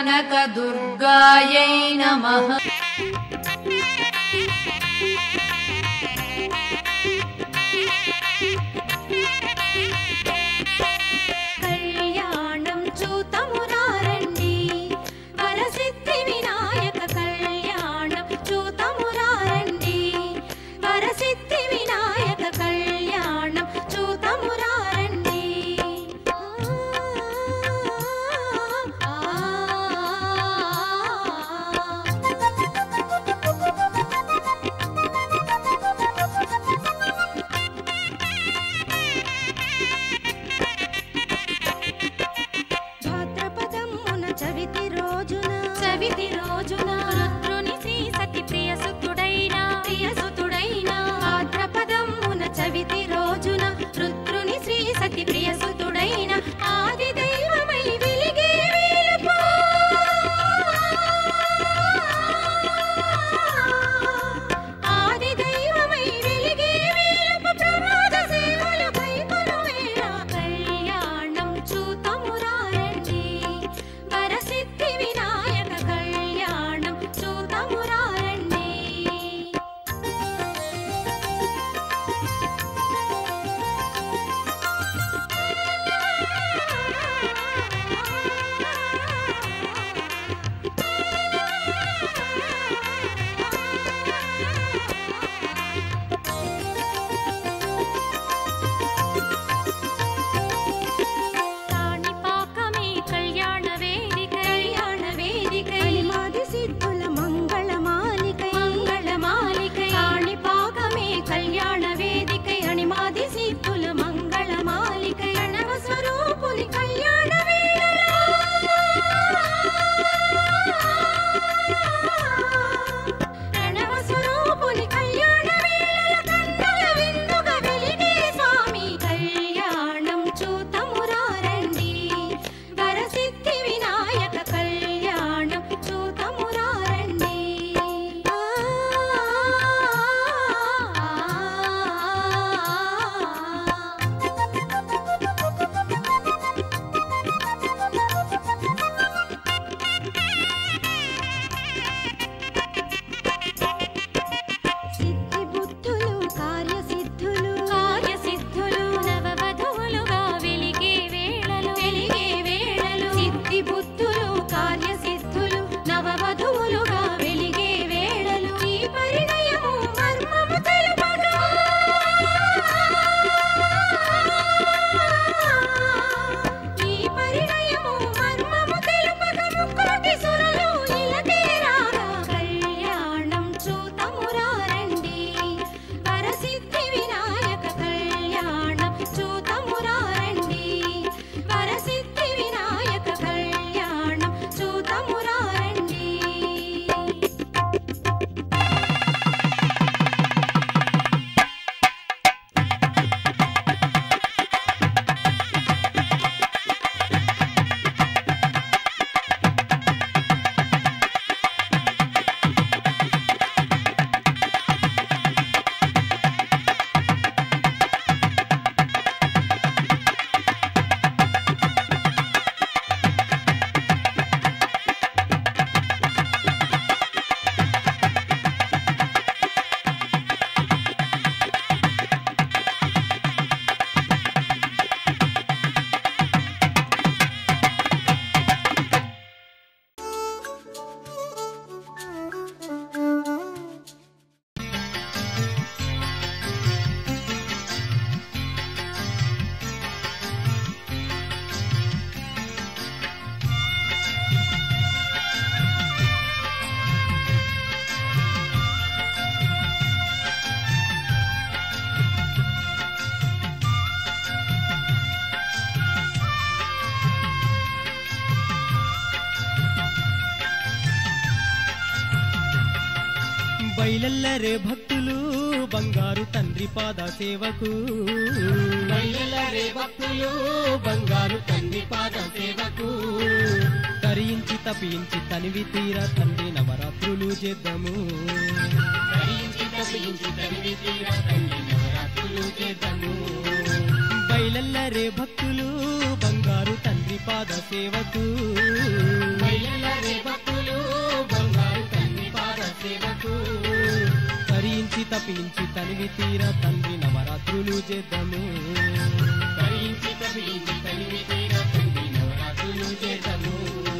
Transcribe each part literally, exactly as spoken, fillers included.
कनकदुर्गायै नमः। కళ్యాణం చూతమురారండి వరసిద్ధి వినాయక కళ్యాణం చూతమురారండి వరసిద్ధి వినాయక కళ్యాణం చూతమురారండి. భాద్రపదమున చవితి రోజున చవితి రోజున రుద్రుని శ్రీ సతి ప్రియసుతుడైన ప్రియసుతుడైన భాద్రపదమున చవితి రోజున రుద్రుని శ్రీ సతి ప్రియసుతుడైన ఆది దైవమై వెలిగే వేళపు ఆది దైవమై వెలిగే వేళపు ప్రమాద సేవలు కైకొను వేళ కళ్యాణం చూతమురారండి వరసిద్ధి వినాయక కళ్యాణం చూతమురారండి. కాణిపాకమే కళ్యాణ వేదిక కళ్యాణ వేదిక మాది సిద్ధుల మంగళ మాలిక మంగళ మాలిక కాణిపాకమే కళ్యాణ వేదిక అణిమాది సిద్ధుల మంగళ మాలిక ప్రణవ స్వరూపుని కళ్యాణ వేళలో ప్రణవ స్వరూపుని కళ్యాణ వేళల కన్నుల విందుగా వెలిగే స్వామి కళ్యాణం చూతమురారండి వరసిద్ధి వినాయక కళ్యాణం చూతమురారండి. సిద్ధి బుద్ధులు కార్యసిద్ధులు కార్యసిద్ధులు నవవధువులుగా వెలిగే వేళలు వెలిగే వేళలు సిద్ధి బుద్ధులు కార్యసిద్ధులు నవవధువులుగా వెలిగే వేళలు ఈ పరిణయము మర్మము తెలుపగా ఈ పరిణయము మర్మము తెలుపగా ముక్కోటి సురలు ఇలకే రాగా కళ్యాణం చూతమురారండి వరసిద్ధి వినాయక కళ్యాణం చూతమురారండి వరసిద్ధి వినాయక కళ్యాణం చూతమురారండి. బయలెల్లరే భక్తులు బంగారు తండ్రి పాద సేవకు బయలెల్లరే భక్తులు బంగారు తండ్రి పాద సేవకు తరించి తపించి తనివి తీర తండ్రి నవరాత్రులు చేద్దాము తరించి తపించి తనివి తీర తండ్రి నవరాత్రులు చేద్దాము బయలెల్లరే భక్తులు బంగారు తండ్రి పాద సేవకు బయలెల్లరే తపించి తనివి తీరా తండ్రి నవరాత్రులు చేద్దాము తరించి తపించి తనివి తీరా తండ్రి నవరాత్రులు చేద్దాము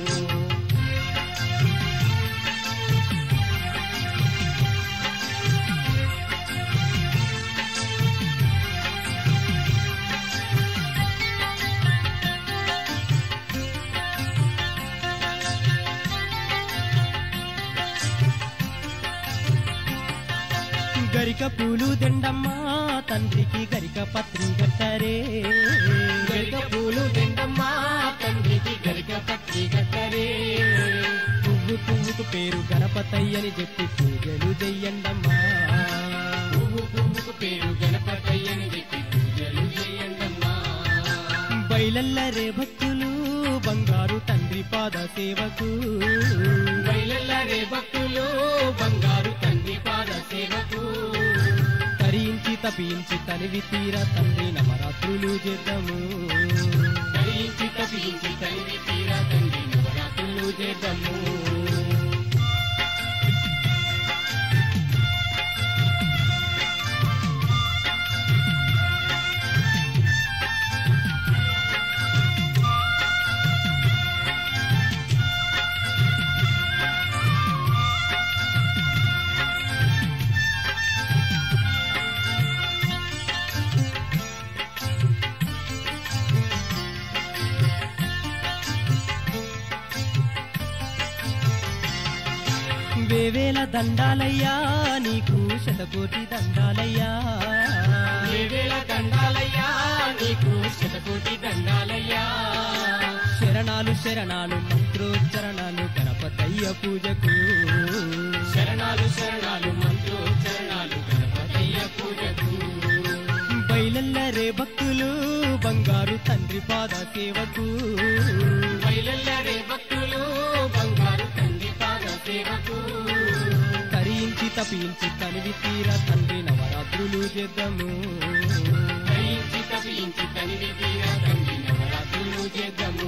గరిక పూలు దండమ్మా తండ్రికి గరిక పత్రి కట్టరే గరిక పూలు దండమ్మా తండ్రికి గరిక పత్రి కట్టరే పువ్వు పువ్వుకు పేరు గణపతయ్యని చెప్పి పూజలు చెయ్యండమ్మా పువ్వు పువ్వుకు పేరు గణపతయ్యని చెప్పి పూజలు చెయ్యండమ్మా బయలల్లరే భక్తులు బంగారు తండ్రి పాద సేవకు బయలల్లరే భక్తులు బంగారు తండ్రి పాద సేవకు తరించి తపించి తనివి తీరా తండ్రి నవరాత్రులు చేద్దాము తరించి తపించి తనివి తీరా తండ్రి నవరాత్రులు చేద్దాము వేవేల దండాలయ్యా నీకు శతకోటి దండాలయ్యా వేవేల దండాలయ్యా నీకు శతకోటి దండాలయ్యా శరణాలు శరణాలు మంత్రోచ్చరణాలు గణపతయ్య పూజకు శరణాలు శరణాలు మంత్రోచ్చరణాలు గణపతయ్య పూజకు బయలల్లరే భక్తులు బంగారు తండ్రి పాద సేవకు బయలల్లరే భక్తులు బంగారు తండ్రి పాద సేవకు తరించి తపించి తనివి తీరా తండ్రి నవరాత్రులు చేద్దాము తరించి తపించి తనివి తీరా తండ్రి నవరాత్రులు చేద్దాము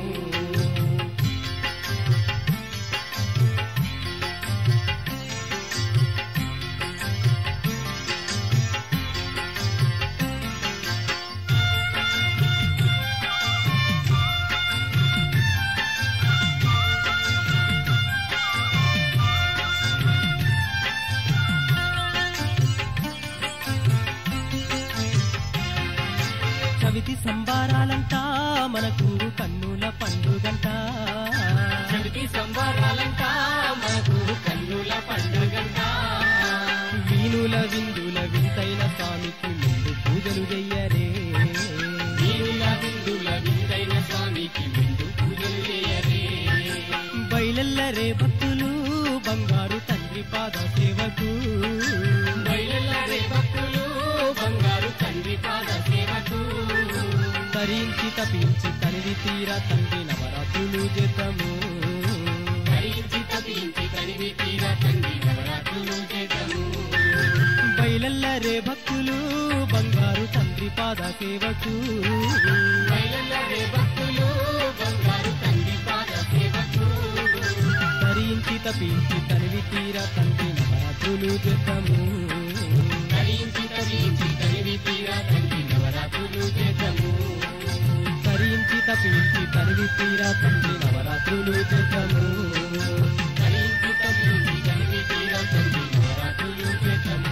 చవితి సంబారాలంటా మనకు కన్నుల పండుగంట చవితి సంబరాలంటా మనకు కన్నుల పండుగంట వీణుల విందుల వింతైన స్వామికి ముందు పూజలు చెయ్యరే వీరుల విందుల విందైన స్వామికి ముందు పూజలు చేయరే బయలల్లరే భక్తులు బంగారు తండ్రి పాద సేవకు బయలల్లరే భక్తులు బంగారు తండ్రి పాద సేవకు తరించి తపించి తనివి తీరా తండ్రి నవరాత్రులు చేద్దాము ధరించి తపించి తనివి తీరా తండ్రి నవరాత్రులు చేద్దాము బయలల్లరే భక్తులు బంగారు తండ్రి పాద సేవకు బయలల్లరే భక్తులు బంగారు తండ్రి పాద సేవకు తరించి తపించి తనివి తీరా తండ్రి నవరాత్రులు చేద్దాము ధరించి తపించి తనివి తీరా తండ్రి నవరాత్రులు చేద్దాము తరించి తపించి తనివి తీరా తండ్రి నవరాత్రులు చేద్దాము ధరించి తపించి తనివి తీరా తండ్రి నవరాత్రులు చేద్దాము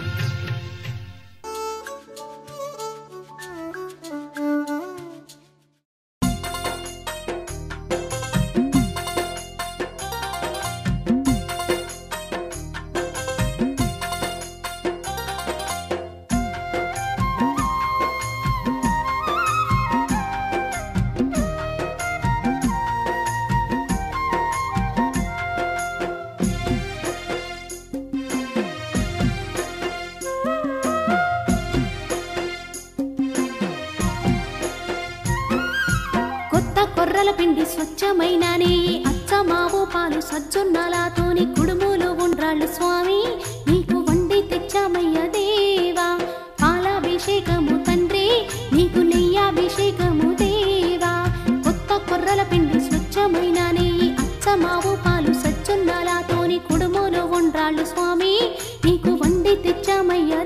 కొర్రల పిండి స్వచ్ఛమైన నెయ్యి అచ్చమావు పాలు సజ్జొన్నలతోని కుడుములు ఉండ్రాళ్ళు స్వామి నీకు వండి తెచ్చామయ్య దేవా పాలాభిషేకము తండ్రి నీకు నెయ్యాభిషేకము దేవా కొత్త కొర్రల పిండి స్వచ్ఛమైన నెయ్యి అచ్చమావు పాలు సజ్జొన్నలతోని కుడుములు ఉండ్రాళ్ళు స్వామి నీకు వండి తెచ్చామయ్య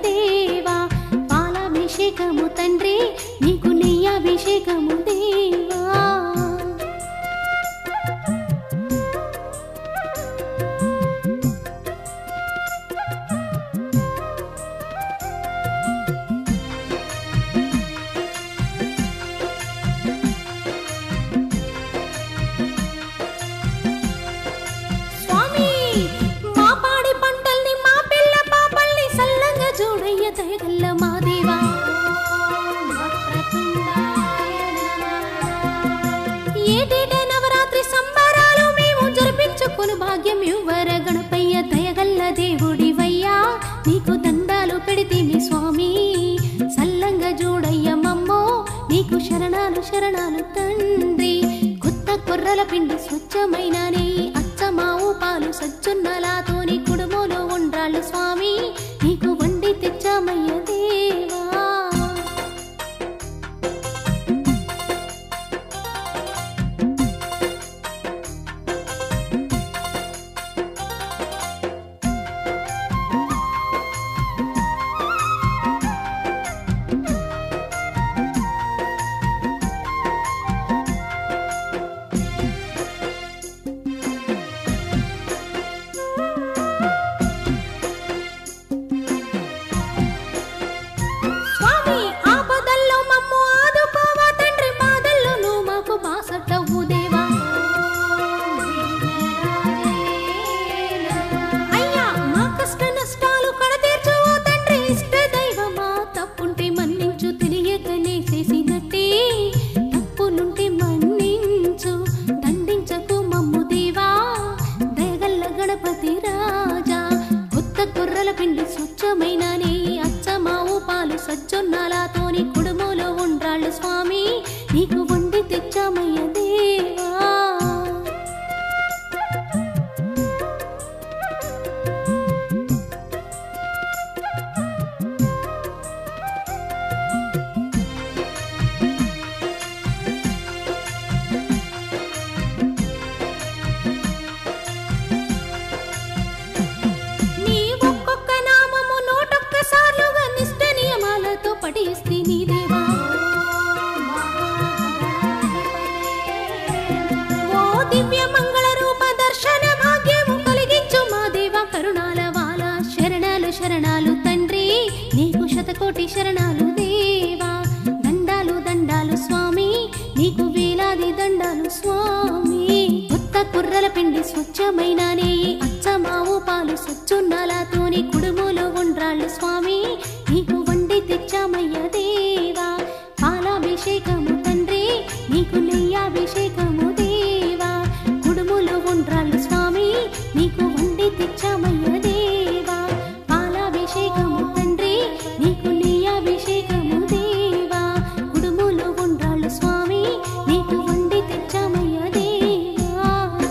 ఏటేట నవరాత్రి సంబరాలు మేము జరిపించుకుని భాగ్యం ఇవ్వర గణపయ్య దయగల్ల దేవుడివయ్యా నీకు దండాలు పెడితేమి స్వామి సల్లంగా జోడయ్య మమ్మో నీకు శరణాలు శరణాలు తండ్రి కొత్త కొర్రల పిండి స్వచ్ఛమైన నెయ్యి అచ్చమావు పాలు సజ్జున్నలాతోని కుడుములో ఉండ్రాళ్ళు స్వామి నీకు వండి తెచ్చామయ్య దేవా పిండి స్వచ్ఛమైన నెయ్యి అచ్చమావు పాలు సజ్జొన్నలాతోని కుడుములో ఉండ్రాళ్ళు స్వామి నీకు వండి తెచ్చామయ్య దేవా శరణాలు తండ్రి నీకు శతకోటి శరణాలు దేవా దండాలు దండాలు స్వామి నీకు వేలాది దండాలు స్వామి కొత్త కుర్రల పిండి స్వచ్ఛమైన నెయ్యి అచ్చమావు పాలు సజ్జొన్నలాతోని కుడుములో ఉండ్రాళ్ళు స్వామి నీకు వండి తెచ్చామయ్య దేవా పాలాభిషేకము తండ్రి నీకు నెయ్యాభిషేకము దేవా కుడుములో ఉండ్రాళ్ళు స్వామి నీకు వండి తెచ్చామయ్య దేవా పాలాభిషేకము తండ్రి నీకు నెయ్యాభిషేకము దేవా కుడుములో ఉండ్రాళ్ళు స్వామి నీకు వండి తెచ్చామయ్య దేవా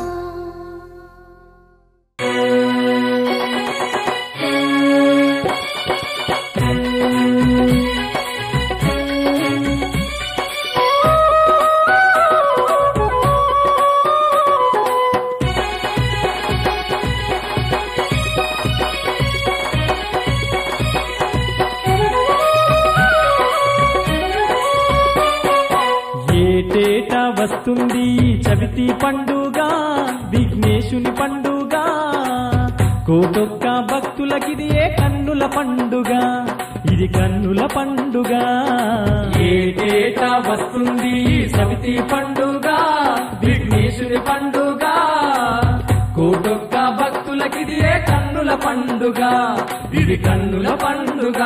ఏటేటా వస్తుంది చవితి పండుగ విఘ్నేశుని పండుగ కోటొక్క భక్తులకిది ఏ కన్నుల పండుగ ఇది కన్నుల పండుగ ఏటేటా వస్తుంది చవితి పండుగ విఘ్నేశుని పండుగ కోటొక్క భక్తులకిది ఏ కన్నుల పండుగ ఇది కన్నుల పండుగ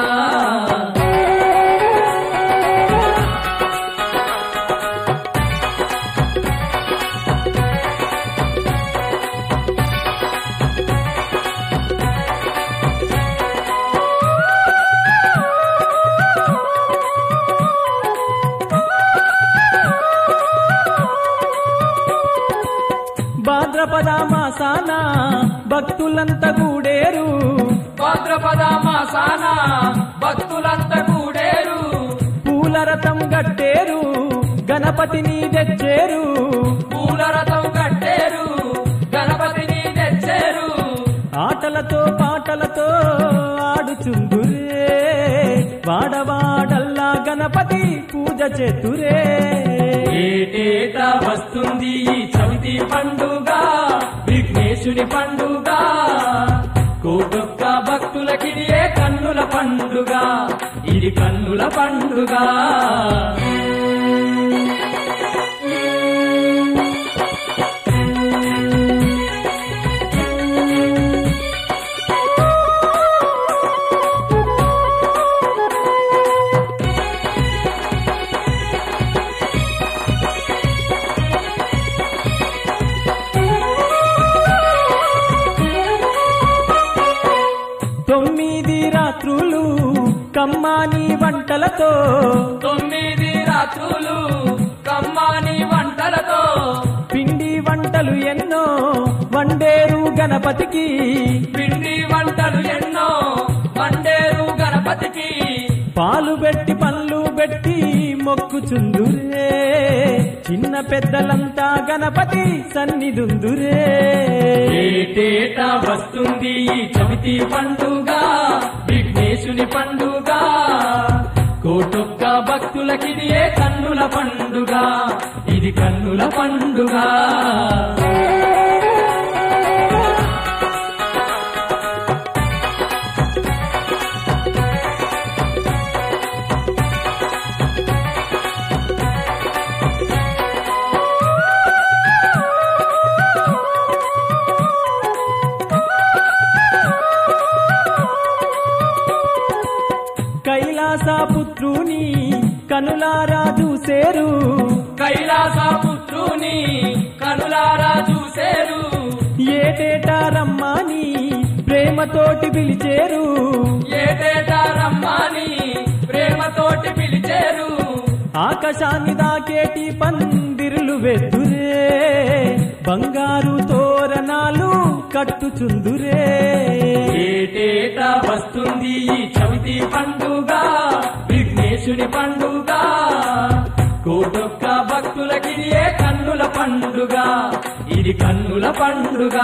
భాద్రపద మాసాన భక్తులంతా కూడేరు భాద్రపద మాసాన భక్తులంతా కూడేరు పూల రథం గట్టేరు గణపతిని తెచ్చేరు పూల రథం కట్టేరు గణపతిని తెచ్చేరు ఆటలతో పాటలతో ఆడుచుందురే వాడవాడల్లా గణపతి పూజ చేతురే ఏటేటా వస్తుంది చవితి పండుగ విఘ్నేశుని పండుగ కోటొక్క భక్తులకిది ఏ కన్నుల పండుగ ఇది కన్నుల పండుగ కమ్మాని వంటలతో తొమ్మిది రాత్రులు కమ్మాని వంటలతో పిండి వంటలు ఎన్నో వండేరు గణపతికి పిండి వంటలు ఎన్నో వండేరు గణపతికి పాలు పెట్టి పళ్ళు పెట్టి మొక్కుచుందురే చిన్న పెద్దలంతా గణపతి సన్నిదుందురే ఏటేటా వస్తుంది ఈ చవితి పండుగ విఘ్నేశుని పండుగ కోటొక్క భక్తులకిది ఏ కన్నుల పండుగ ఇది కన్నుల పండుగ కైలాసపుత్రుని కనులారా చూసేరు కైలాసపుత్రుని కనులారా చూసేరు ఏటేటా రమ్మని ప్రేమతోటి పిలిచేరు ఏటేటా రమ్మని ప్రేమతోటి పిలిచేరు ఆకాశాన్ని దాకేటి పందిరులు వెద్దురే బంగారు తోరణాలు కట్టుచుందురే ఏటేటా వస్తుంది ఈ చవితి పండుగ విఘ్నేశుని పండుగ కోటొక్క భక్తులకిది ఏ కన్నుల పండుగ ఇది కన్నుల పండుగ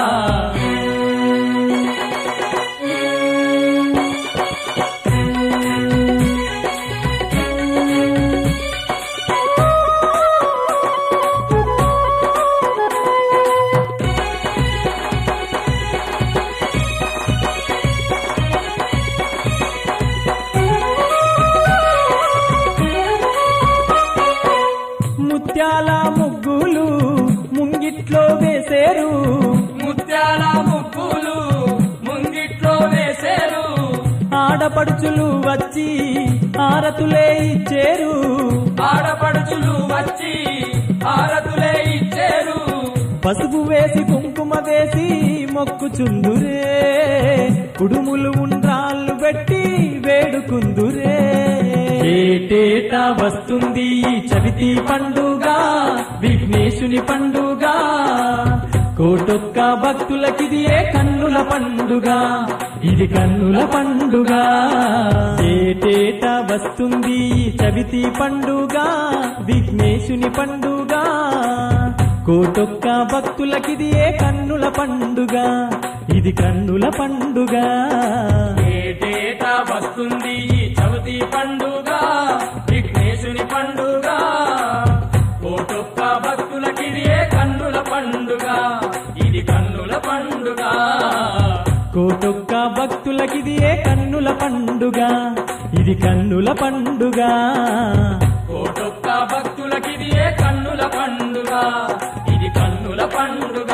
ముత్యాల ముగ్గులు ముంగిట్లో వేసేరు ముత్యాల ముగ్గులు ముంగిట్లో వేసేరు ఆడపడుచులు వచ్చి ఆరతులే ఇచ్చేరు ఆడపడుచులు వచ్చి ఆరతులే ఇచ్చేరు పసుపు వేసి కుంకుమ వేసి మొక్కుచుందురే కుడుములు ఉండ్రాళ్ళు పెట్టి వేడుకుందురే ఏటేటా వస్తుంది ఈ చవితి పండుగ విఘ్నేశుని పండుగ కోటొక్క భక్తులకిది ఏ కన్నుల పండుగ ఇది కన్నుల పండుగ ఏటేటా వస్తుంది ఈ చవితి పండుగ విఘ్నేశుని పండుగ కోటొక్క భక్తులకిది ఏ కన్నుల పండుగ ఇది కన్నుల పండుగ ఏటేటా వస్తుంది ఈ చవితి పండుగ విఘ్నేశుని పండుగ కోటొక్క భక్తులకిది ఏ కన్నుల పండుగ ఇది కన్నుల పండుగ కోటొక్క భక్తులకిది ఏ కన్నుల పండుగ ఇది కన్నుల పండుగ కోటొక్క భక్తులకిది ఏ కన్నుల పండుగ ఇది కన్నుల పండుగ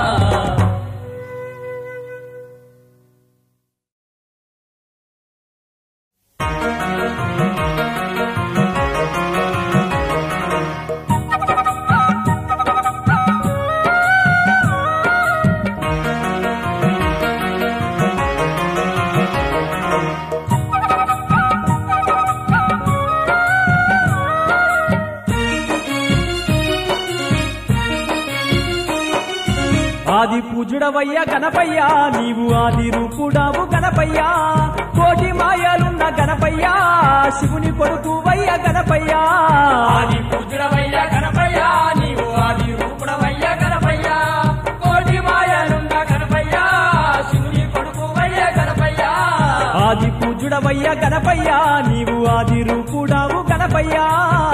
ఆది పూజుడవయ్య గణపయ్యా నీవు ఆది రూపుడావు గణపయ్యా కోటి మాయలున్న గణపయ్యా శివుని కొడుకువయ్య గణపయ్యా ఆది పూజుడవయ్య గణపయ్యా నీవు ఆది రూపుడవయ్య గణపయ్యా కోటి మాయలున్న గణపయ్యా శివుని కొడుకువయ్య గణపయ్యా ఆది పూజుడవయ్య గణపయ్యా నీవు ఆది రూపుడావు గణపయ్యా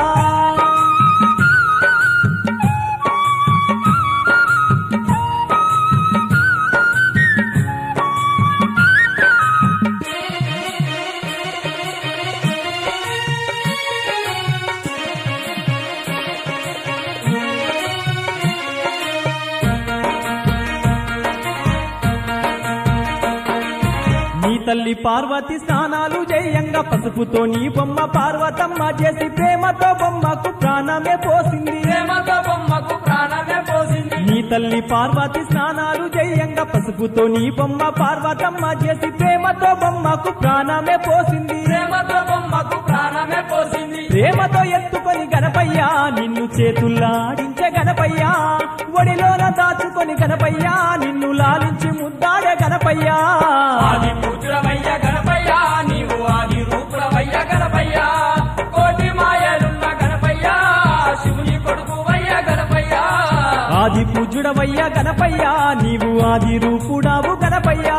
తల్లి పార్వతి స్నానాలు చేయంగా పసుపుతో నీ బొమ్మ పార్వతమ్మ చేసి ప్రేమతో బొమ్మకు ప్రాణమే పోసింది ప్రేమతో బొమ్మకు ప్రాణమే పోసింది నీ తల్లి పార్వతి స్నానాలు జయంగా పసుపుతో నీ బొమ్మ పార్వతమ్మ చేసి ప్రేమతో బొమ్మకు ప్రాణమే పోసింది ప్రేమతో బొమ్మకు ప్రాణమే పోసింది ప్రేమతో ఎత్తుకొని గణపయ్యా నిన్ను చేతుల్లాడించే గణపయ్యా ఒడిలోన దాచుకొని గణపయ్యా నిన్ను లాలించి ముద్దాడే గణపయ్యా ఆది పూజుడవయ్య గణపయ్యా నీవు ఆది రూపుడవయ్య గణపయ్యా కోటి మాయలున్న గణపయ్యా శివుని కొడుకువయ్య గణపయ్యా ఆది పూజుడవయ్య గణపయ్యా నీవు ఆది రూపుడావు గణపయ్యా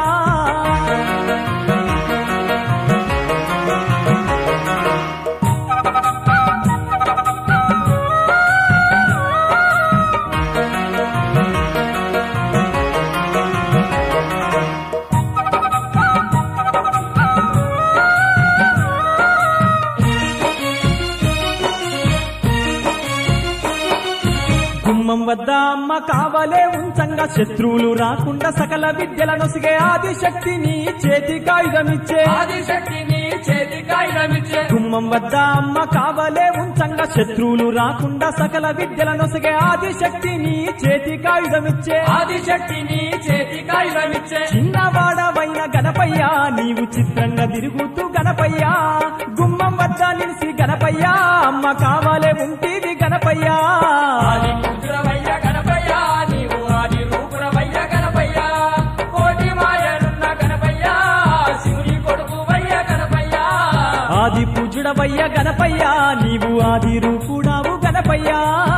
గుమ్మం వద్ద అమ్మ కావలే ఉంచంగా శత్రువులు రాకుండా సకల విద్యల నొసిగే ఆదిశక్తి నీ చేతి కాయుధమిచ్చే ఆదిశక్తి నీ చేతి కాయుధమిచ్చే గుమ్మం వద్ద అమ్మ కావలే ఉంచంగా శత్రువులు రాకుండా సకల విద్యల నొసిగే ఆదిశక్తి నీ చేతి కాయుధమిచ్చే ఆదిశక్తి నీ చేతి కాయుధమిచ్చే చిన్నవాడవైన గణపయ్యా నీవు చిత్రంగా తిరుగుతూ గణపయ్యా గుమ్మం వద్ద నిలిసి గణపయ్యా అమ్మ కావాలే ఉంటేవి గణపయ్యా ఆది పూజుడవయ్య గణపయ్యా నీవు ఆది రూపుడవయ్య గణపయ్యా కోటి మాయలున్న గణపయ్యా శివుని కొడుకువయ్య గణపయ్యా ఆది పూజుడవయ్య గణపయ్యా నీవు ఆది రూపుడావు గణపయ్యా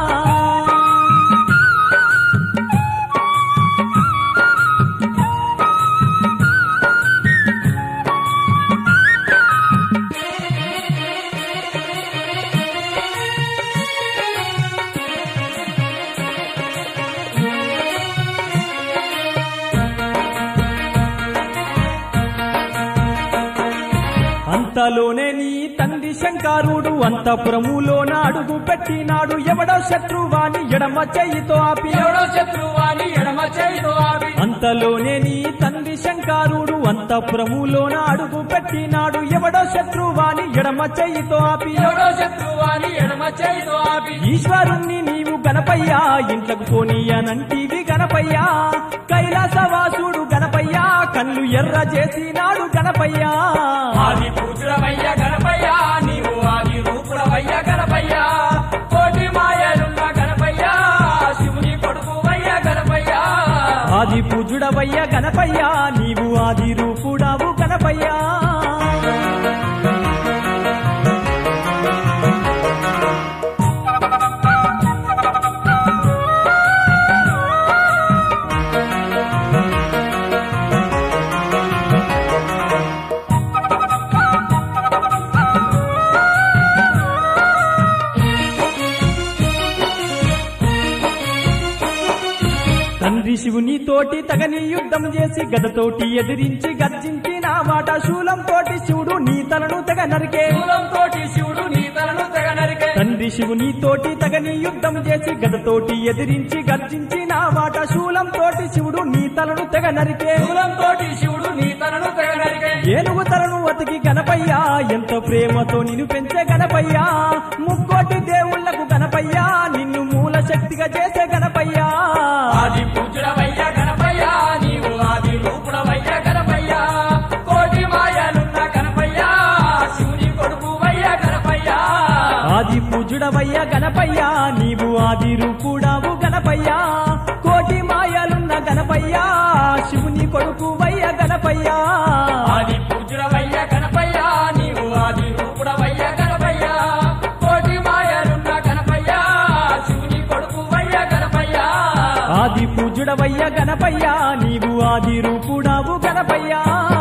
అంతలోనే నీ తండ్రి శంకరుడు అంతఃపురములోన అడుగు పెట్టినాడు ఎవడో శత్రువాని ఎడమ చెయ్యితో ఆపి ఎవడో శత్రువాని ఎడమ చేయితో ఆపి అంతలోనే నీ తండ్రి శంకరుడు అంతఃపురములోన అడుగు పెట్టినాడు ఎవడో శత్రువాని ఎడమ చెయ్యితో ఆపి ఎవడో శత్రువాని ఎడమ చేయితో ఆపి ఈశ్వరుణ్ణి నీవు గణపయ్యా ఇంట్లకు పోనీయనంటివి గణపయ్యా కైలాసవాసుడు గణపయ్యా కళ్ళు ఎర్ర చేసినాడు గణపయ్యా ఆది పూజుడవయ్య గణపయ్యా నీవు ఆది రూపుడవయ్య గణపయ్యా కోటి మాయలున్న గణపయ్యా శివుని కొడుకువయ్య గణపయ్యా ఆది పూజుడవయ్య గణపయ్యా నీవు ఆది రూపుడావు గణపయ్యా తండ్రి శివుని తోటి తగని యుద్ధం చేసి గదతోటి ఎదిరించి గర్జించిన మాట శూలం తోటి శివుడు నీ తలను తెగ నరికే శూలం తోటి శివుడు నీ తలను తెగ నరికే తండ్రి శివుని తోటి తగని యుద్ధం చేసి గదతోటి ఎదిరించి గర్జించిన మాట శూలం తోటి శివుడు నీ తలను తెగ నరికే శూలం తోటి శివుడు నీ తలను తెగ నరికే ఏనుగు తలను అతికి గణపయ్యా ఎంతో ప్రేమతో నిన్ను పెంచే గణపయ్యా ముక్కోటి దేవుళ్లకు గణపయ్యా నిన్ను మూల శక్తిగా చేసే గణపయ్యా ఆది పూజుడవయ్య గణపయ్యా నీవు ఆది రూపుడవయ్య గణపయ్యా కోటి మాయలున్న గణపయ్యా శివుని కొడుకువయ్య గణపయ్యా ఆది పూజుడవయ్య గణపయ్యా నీవు ఆది రూపుడావు గణపయ్యా కోటి మాయలున్న గణపయ్యా శివుని కొడుకువయ్య గణపయ్యా ఆది పూజుడవయ్య గణపయ్యా నీవు ఆది రూపుడవయ్య గణపయ్యా కోటి మాయలున్న గణపయ్యా శివుని కొడుకువయ్య గణపయ్యా ఆది పూజుడవయ్య గణపయ్యా నీవు ఆది రూపుడావు గణపయ్యా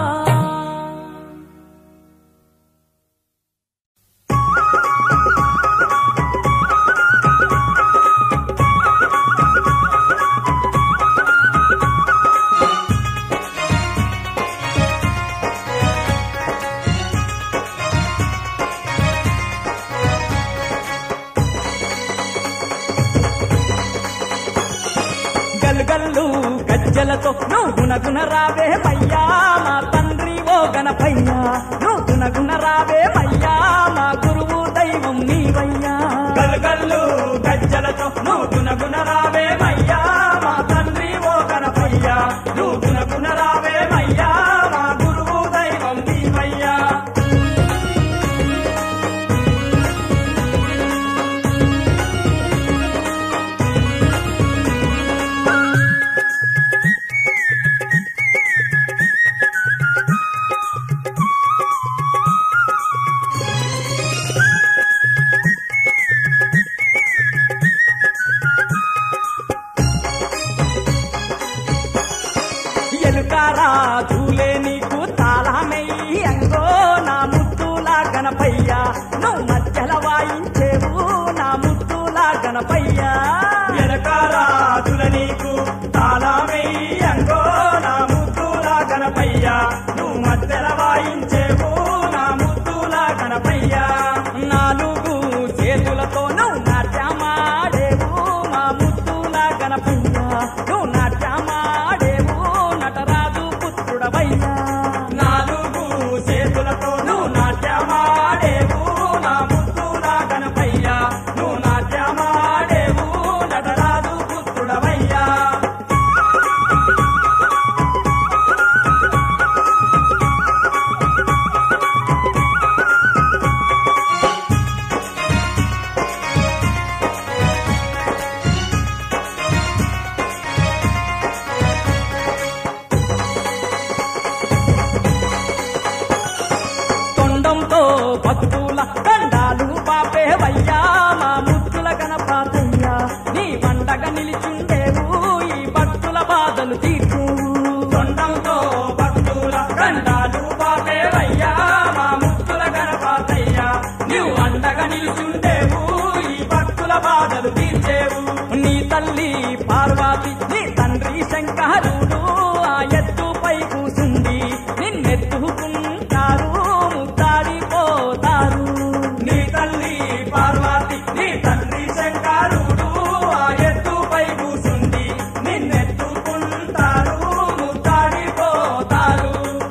గల్గల్లు గజ్జలతో నువ్వు గుణగుణ రావే మయ్యా మా తండ్రి ఓ గణపయ్యా నువ్వు గుణగుణ రావే మయ్యా మా గురువు దైవం నీవయ్యా గల్గల్లు గజ్జలతో నువ్వు గుణగుణ రావే మయ్యా మా అండగా నిలిచుండేవు ఈ భక్తుల బాధలు తీర్చు తొండంతో భక్తుల గండాలు బాపేవయ్యా మా ముక్తుల గణపతయ్యా నువ్వు అండగా నిలిచుండేవు ఈ భక్తుల బాధలు తీర్చేవు నీ తల్లి పార్వతి నీ తండ్రి శంకరుడు ఆ ఎత్తుపై కూసుండి నిన్నెత్తుకుంటారు ముద్దాడిపోతారు నీ తల్లి పార్వతి నీ తండ్రి శంకరుడు ఆ ఎత్తుపై కూసుండి నిన్నెత్తుకుంటారు ముద్దాడిపోతారు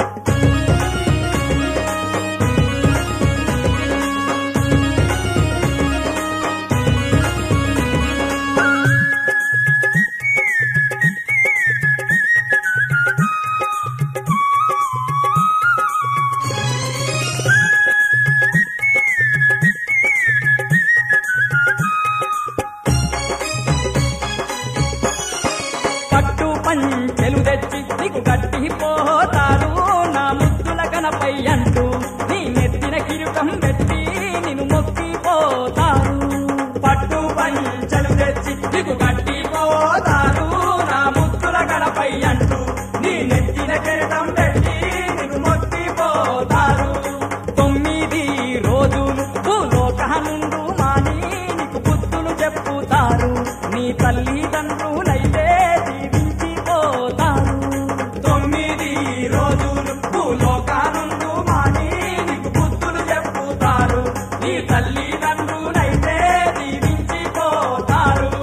పట్టు పంచెలు తెచ్చి నీకు గట్టిపోతారు నా ముద్దుల గణపై అంటూ నీ నెత్తిన కిరీటం పెట్టి నిన్ను మొక్కిపోతారు పట్టు పంచెలు తెచ్చి నీకు గట్టిపోతారు నా ముద్దుల గణపై అంటూ నీ నెత్తిన కిరీటం పెట్టి నిన్ను మొక్కిపోతారు తొమ్మిది రోజులు భూలోకనుండు మాని నీకు బుద్ధులు చెప్పుతారు నీ తల్లిదండ్రులైతే దీవించిపోతారు తొమ్మిది రోజులు భూలోకనుండు మాని నీకు బుద్ధులు చెప్పుతారు నీ తల్లిదండ్రులైతే దీవించిపోతారు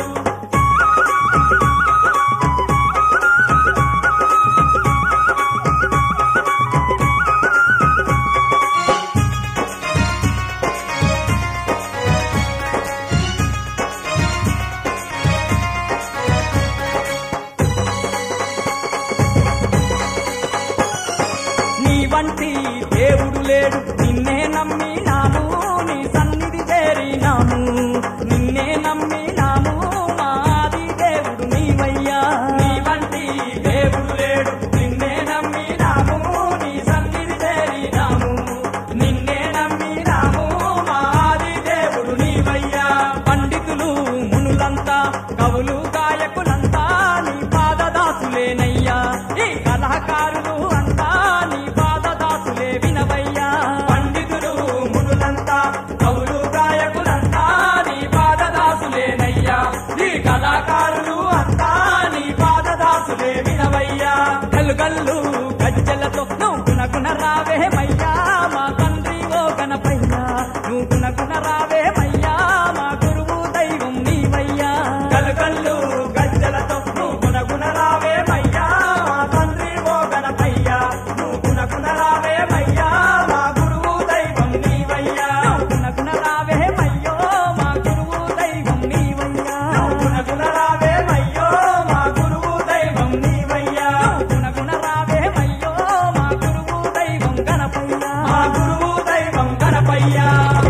నీ వంటి దేవుడు లేడు నిన్నే నమ్మినాము నీ సన్నిధి చేరినాము నిన్నే నమ్మినాము మాది దేవుడు నీవయ్యా నీ వంటి దేవుడు లేడు నిన్నే నమ్మినాము నీ సన్నిధి చేరినాము నిన్నే నమ్మినాము మాది దేవుడు నీవయ్యా పండితులు మునులంతా కవులు గాయకులంతా నీ పాదదాసులేనయ్యా ఈ కళాకారులు అంతా నీ పాదదాసులే వినవయ్యా పండితులు మునులంతా కవులు గాయకులంతా నీ పాదదాసులేనయ్యా ఈ కళాకారులు అంతా నీ పాదదాసులే వినవయ్యా గల్లు గల్లు గజ్జలతో నువ్వు గుణగుణ రావే మయ్యా మా తండ్రి ఓ గణపయ్యా నువ్వు గుణగుణ రావే మయ్యా మా గురువు దైవం నీవయ్యా గల్లు గల్లు గజ్జలతో నువ్వు గుణగుణ రావే మయ్యా మా తండ్రి ఓ గణపయ్యా నువ్వు గుణగుణ రావే మయ్యా మా గురువు దైవం నీవయ్యా గుణగుణ రావే మయ్యో మా గురువు దైవం నీవయ్యా గుణగుణ రావే మయ్యో మా గురువు దైవం నీవయ్యా గుణగుణ రావే మయ్యో మా గురువు దైవం గణపయ్యా మా గురువు దైవం గణపయ్యా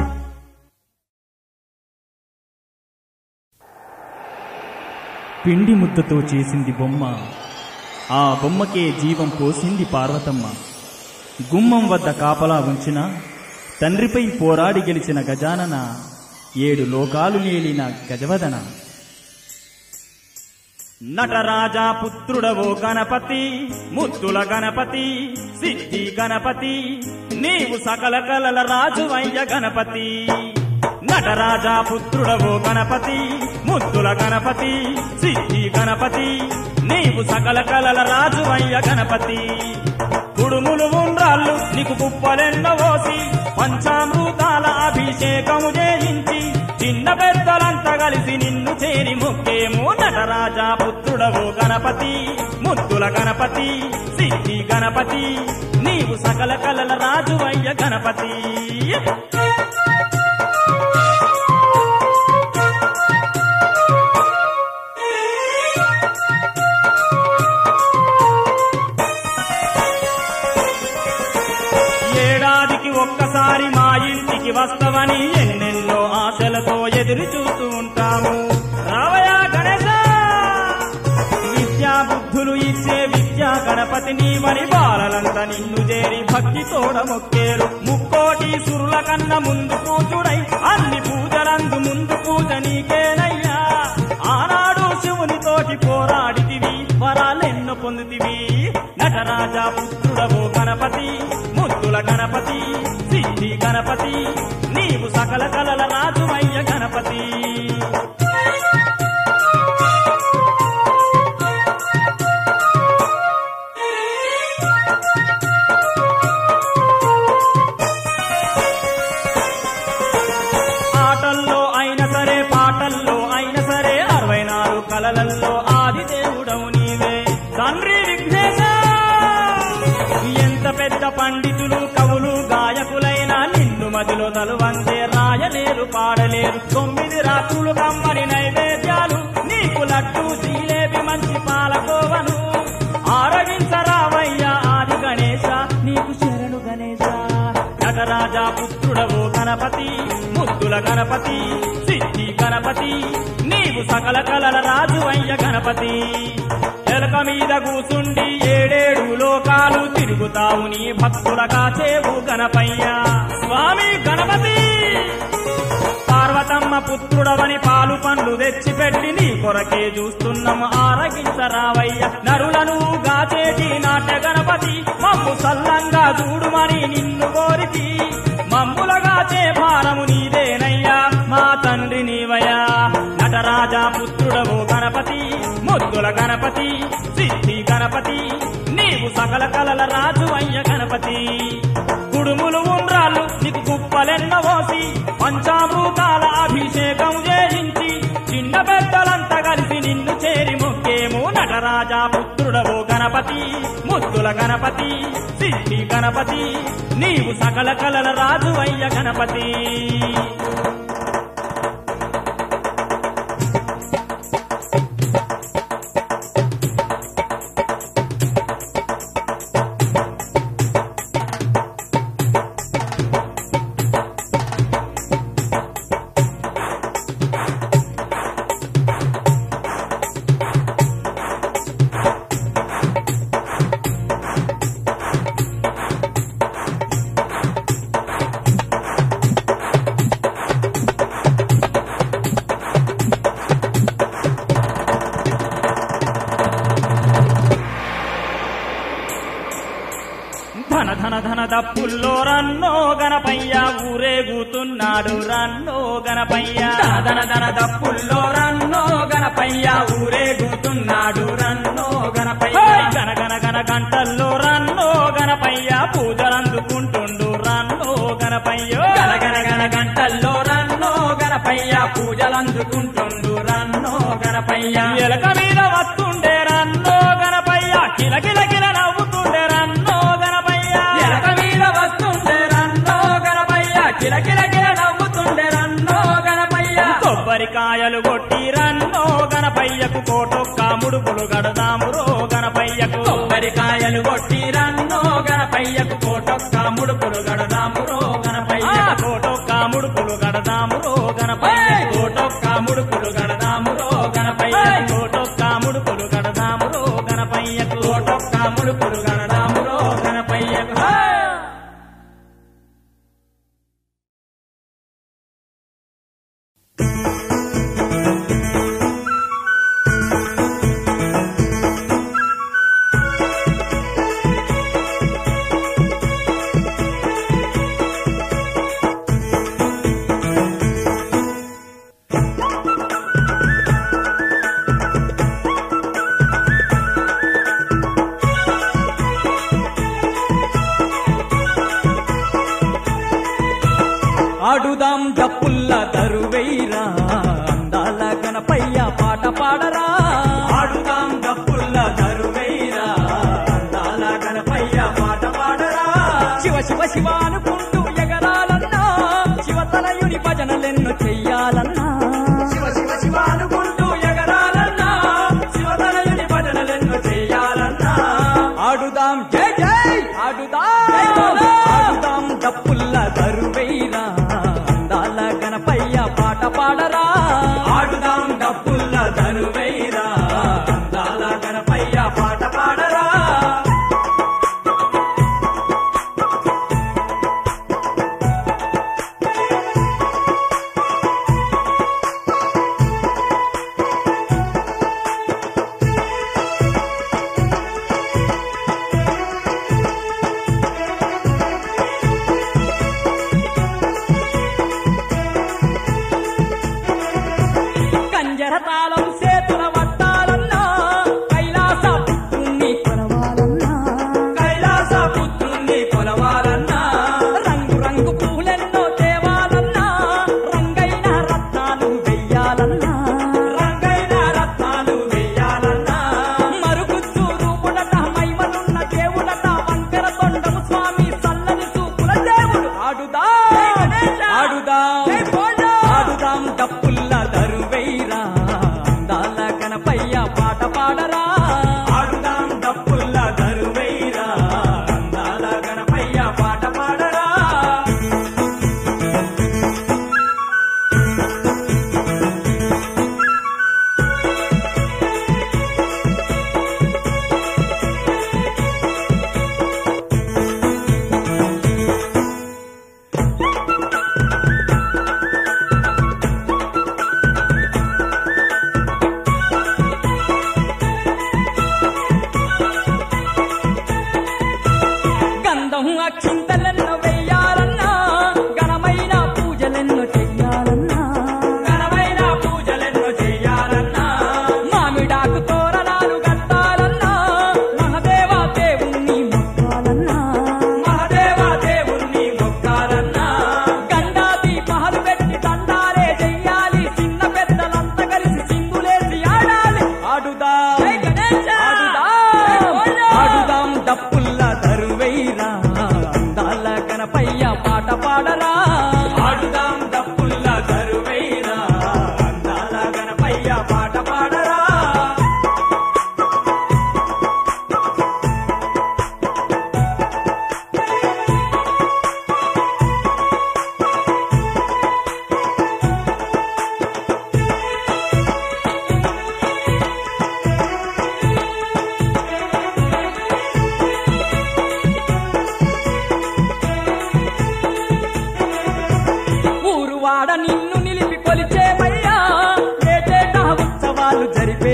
పిండి ముద్దతో చేసింది బొమ్మ ఆ బొమ్మకే జీవం పోసింది పార్వతమ్మ గుమ్మం వద్ద కాపలా ఉంచిన తండ్రిపై పోరాడి గెలిచిన గజానన ఏడు లోకాలు నేలిన గజవదన నటరాజా పుత్రుడవో గణపతి ముద్దుల గణపతి సిద్ధి గణపతి నీవు సకల కలల రాజువయ్య గణపతి నటరాజా పుత్రుడవో గణపతి ముద్దుల గణపతి సిద్ధి గణపతి నీవు సకల కలల రాజువయ్య గణపతి కుడుములు ఉండ్రాళ్ళు నీకు కుప్పలెన్నవోసి పంచామృతాల అభిషేకము చేయించి చిన్న పెద్దలంతా కలిసి నిన్ను చేరి మొక్కేమో నటరాజా పుత్రుడవో గణపతి ముద్దుల గణపతి సిద్ధి గణపతి నీవు సకల కలల రాజువయ్య గణపతి ఏడాదికి ఒక్కసారి మా ఇంటికి వస్తవని ఎన్నెన్నో ఆశలతో ఎదురు చూస్తూ ఉంటాము రావయా గణేశ విద్యా బుద్ధులు ఇచ్చే విద్యా గణపతి నీవని బాలలంతా నిన్ను చేరి భక్తి తోడ మొక్కేరు ముక్కోటి సురుల కన్న ముందు పూజుడై అన్ని పూజలందు ముందు పూజ నీకేనయ్యా ఆనాడు వచ్చి పోరాడితివి వరాలెన్నో పొందుతివి నటరాజా పుత్రుడవో గణపతి ముద్దుల గణపతి సిద్ధి గణపతి నీవు సకల కలల రాజువయ్య గణపతి ఆటల్లో అయిన సరే పాటల్లో అయిన సరే అరవై నాలుగు కలలల్లో ఆది దేవుడవు నీవే తండ్రి విఘ్నేశ ఎంత పెద్ద పండితులు కవులు గాయకులైనా నిన్ను మదిలో తలువందే రాయలేరు పాడలేరు తొమ్మిది రాత్రులు కమ్మని నైవేద్యాలు నీకు లడ్డు జిలేబి మంచి పాలకోవను ఆరగించరావయ్యా ఆది గణేశ నీకు శరణు గణేశ నటరాజా పుత్రుడవో గణపతి ముద్దుల గణపతి సిద్ధి గణపతి నీవు సకల కలల రాజువయ్య గణపతి ఎలక మీద కూసుండి ఏడేడు లోకాలు తిరుగుతావు నీ భక్తుల కాచేవు గణపయ్య స్వామి గణపతి పార్వతమ్మ పుత్రుడవని పాలు పండ్లు తెచ్చిపెట్టి నీ కొరకే చూస్తున్నాము ఆరగించరావయ్య నరులను గాచేటి నాట్య గణపతి మమ్ము సల్లంగా చూడుమని నిన్ను కోరితి మమ్ములగాచే భారము నీదేనయ్యా మా తండ్రి నీవయ్యా నటరాజా పుత్రుడవో గణపతి ముద్దుల గణపతి సిద్ధి గణపతి నీవు సకల కలల రాజు అయ్య గణపతి కుడుములు ఉండ్రాళ్ళు నీకు కుప్పలెన్నవోసి పంచామృతాల అభిషేకం చేయించి చిన్న పెద్దలంతా కలిసి నిన్ను చేరి మొక్కేము నటరాజా పుత్రుడవో గణపతి ముద్దుల గణపతి సిద్ధి గణపతి నీవు సకల కలల రాజు అయ్య గణపతి ధన ధన ధన దప్పుల్లో రన్నో గణపయ్య ఊరేగుతున్నాడు రన్నో గణపయ్య ధన ధన దప్పుల్లో రన్నో గణపయ్య ఊరేగుతున్నాడు రన్నో గణపయ్య గన గన గన గంటల్లో రన్నో గణపయ్య పూజలందుకుంటుండు రన్నో గణపయ్య గన గన గన గంటల్లో రన్నో గణపయ్య పూజలందుకుంటుండు రన్నో గణపయ్య ఎలక మీద వస్తుండే రన్నో గణపయ్య కిల కిల కిల నవ్వుతుండే రన్నో గణపయ్య ఎలక మీద వస్తుండే రన్నో గణపయ్య కిల కిల కిల నవ్వుతుండే రన్నో గణపయ్య కొబ్బరికాయలు కొట్టి రన్నో గణపయ్యకు కోటొక్క ముడుపులు గడదాము రో గణపయ్యకు కొబ్బరికాయలు కొట్టి రన్నో గణపయ్యకు కోటొక్క ముడుపులు గడదాము రో గణపయ్య కోటొక్క ముడుపులు గడదాము రో గణపయ్య కోటొక్క ముడుపులు గడదాము రో గణపయ్య కోటొక్క ముడుపులు గడదాము రో గణపయ్యకు కోటొక్క ముడుపులు గడదాము రో గణపయ్యకు ఆడుదాం జప్పుల్ల దరువైరా అందాల గణపయ్య పాట పాడరా ఆడుదాం జప్పుల్ల దరువైరా అందాల గణపయ్య పాట పాడరా శివ శివ శివ అనుకుంటూ ఎగరాలన్నా శివతనయుని భజనలెన్నో చెయ్యాలన్నా శివ శివ శివ అనుకుంటూ ఎగరాలన్నా శివతనయుని భజనలెన్నో చెయ్యాలన్నా ఆడుదాం జై జై ఆడుదాం ఆడుదాం జప్పుల్ల దరువైరా అందాల గణపయ్య పాట పాడరా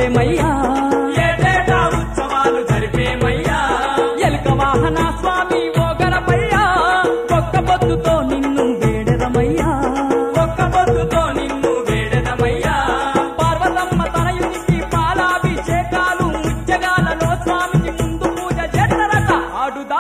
జరిపేమయ్యా ఏటేటా ఉత్సవాలు జరిపేమయ్యా ఎలుక వాహన స్వామి ఓ గణపయ్యా ఒక్క పొద్దుతో నిన్ను వేడెదమయ్యా ఒక్క పొద్దుతో నిన్ను వేడెదమయ్యా పార్వతమ్మ తనయునికి పాలాభిషేకాలు ముత్యగాలలో స్వామికి ముందు పూజ చేస్తారట ఆడుదా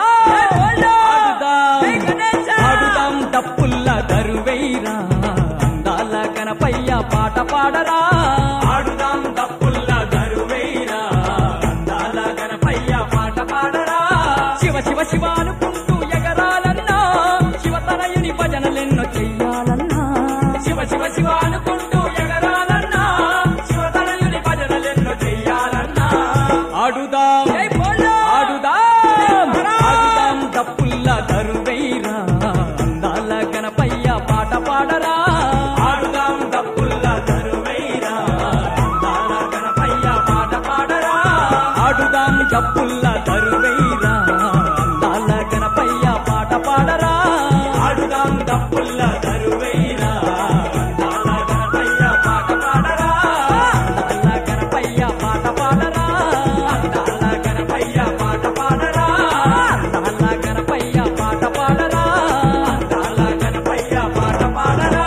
ఆడుదాం డప్పుల్ల దరువైరా అందాల గణపయ్య పాట పాడరా ఆడుదాం దప్పుల్ల దరువేరా అందాల గణపయ్య పాట పాడరా శివ శివ శివ అనుకుంటూ ఎగరాలన్నా శివతనయుని భజనలెన్నో చెయ్యాలన్నా శివ శివ శివ అనుకుంటూ ఎగరాలన్నా శివతనయుని భజనలెన్నో చెయ్యాలన్నా ఆడుదాం ఆడుదాం ఆడుదాం డప్పుల్ల దరువైరా అందాల గణపయ్య పాట పాడరా ఆడుదాం దప్పుల్ల దరువేరా అందాల గణపయ్య పాట పాడరా ఆడుదాం డప్పుల్ల దరువైరా అందాల గణపయ్య పాట పాడరా ఆడుదాం దప్పుల్ల దరువేరా అందాల గణపయ్య పాట పాడరా అందాల గణపయ్య పాట పాడరా అందాల గణపయ్య పాట పాడరా అందాల గణపయ్య పాట పాడరా అందాల గణపయ్య పాట పాడరా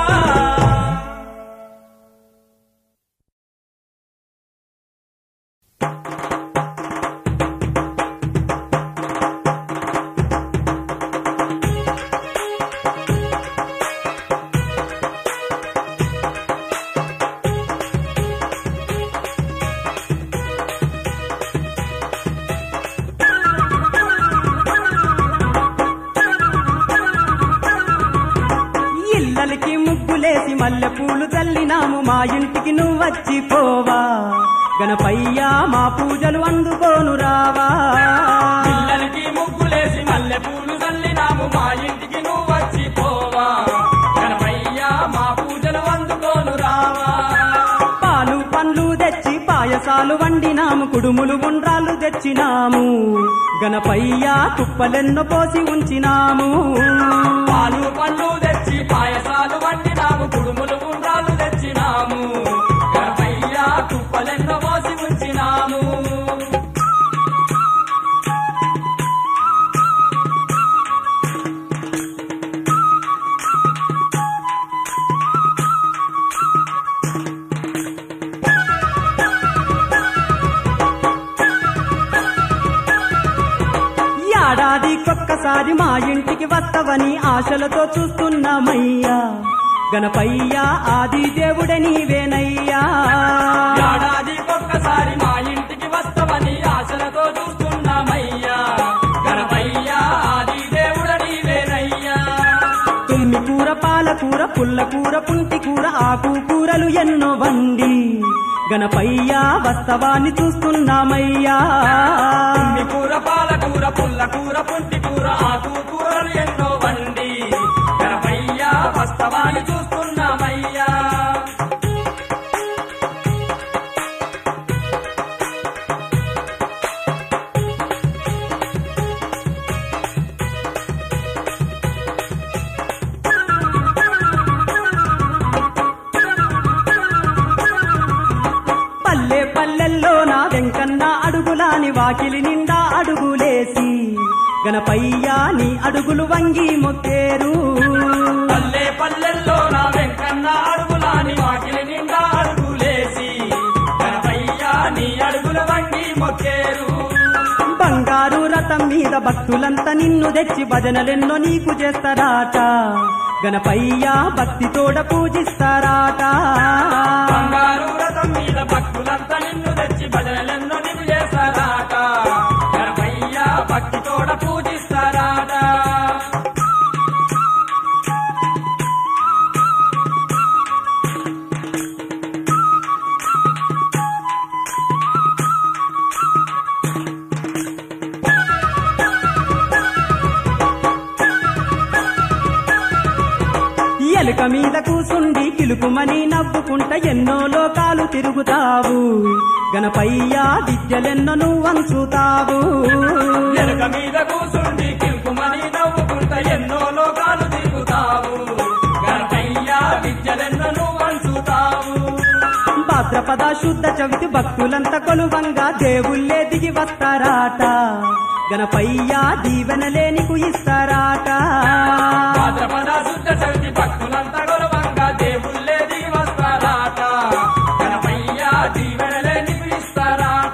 ఇల్లలకి ముగ్గులేసి మల్లె పూలు చల్లినాము మా ఇంటికి నువ్వచ్చి పోవా గణపయ్య మా పూజలు అందుకోను రావా పిల్లలకి ముగ్గులేసి మల్లె పూలు చల్లినాము మా ఇంటికి నువ్వు వచ్చి పోవా గణపయ్య మా పూజలు అందుకోను రావా పాలు పండ్లు తెచ్చి పాయసాలు వండినాము కుడుములు ఉండ్రాలు తెచ్చినాము గణపయ్య తుప్పలెన్నో పోసి ఉంచినాము పాలు పండ్లు తెచ్చి పాయసాలు వండినాము కుడుములు గుండ్రాలు తెచ్చినాము గణపయ్య తుప్పలెన్నో పోసి ఉంచినాము ఏడాదికొక్కసారి మా ఇంటికి వస్తవని ఆశలతో చూస్తున్నామయ్యా గణపయ్య ఆది దేవుడే నీవేనయ్యా ఏడాది ఒక్కసారి మా ఇంటికి వస్తామని ఆశలతో చూస్తున్నామయ్యా గణపయ్య ఆది దేవుడ నీవేనయ్యా తుమ్మి కూర పాలకూర పుల్ల కూర పుంటి కూర ఆకు కూరలు ఎన్నో వండి గణపయ్య వస్తవాన్ని చూస్తున్నామయ్యా అన్ని కూర పాలకూర పుల్ల కూర పుంటి కూర ఆకు కూరలు ఎన్నో వండి గణపయ్య వస్తవాన్ని చూస్తున్నామయ్యా పల్లె పల్లెల్లో నా వెంకన్న అడుగులాని వాకిలి నిండా అడుగులేసి గణపయ్య నీ అడుగులు వంగి మొక్కేరు పల్లె పల్లెల్లో నా వెంకన్న అడుగులాని వాకిలి నిండా అడుగులేసి గణపయ్య నీ అడుగుల వంగి మొక్కేరు బంగారు రథం మీద భక్తులంతా నిన్ను తెచ్చి భజనలెన్నో నీకు చేస్తారాట గణపయ్య భక్తితోడ పూజిస్తారాట బంగారు రథం మీద భక్తులంతా నిన్ను తెచ్చి భజనలెన్నో నిన్ను చేస్తారాట గణపయ్య భక్తితోడ పూజిస్తారాట ఎలుక మీద కూసుండి కిలుకుమని నవ్వుకుంట ఎన్నో లోకాలు తిరుగుతావు గణపయ్య విద్యలెన్నో నువ్వంచుతావు ఎలుక మీద కూసుండి కిల్కుమని నవ్వుకుంట ఎన్నో లోకాలు తిరుగుతావు గణపయ్య విద్యలెన్నో నువ్వు వంచుతావు భాద్ర భాద్రపద శుద్ధ చవితి భక్తులంతా కొలువంగా దేవుళ్ళే దిగి వస్తారాట గణపయ్య దీవెనలే నీకు ఇస్తారాట భాద్రపద శుద్ధ చవితి భక్తులంతా కొలువంగా దేవుళ్ళే దిగి వస్తారాట గణపయ్య దీవెనలే నీకు ఇస్తారాట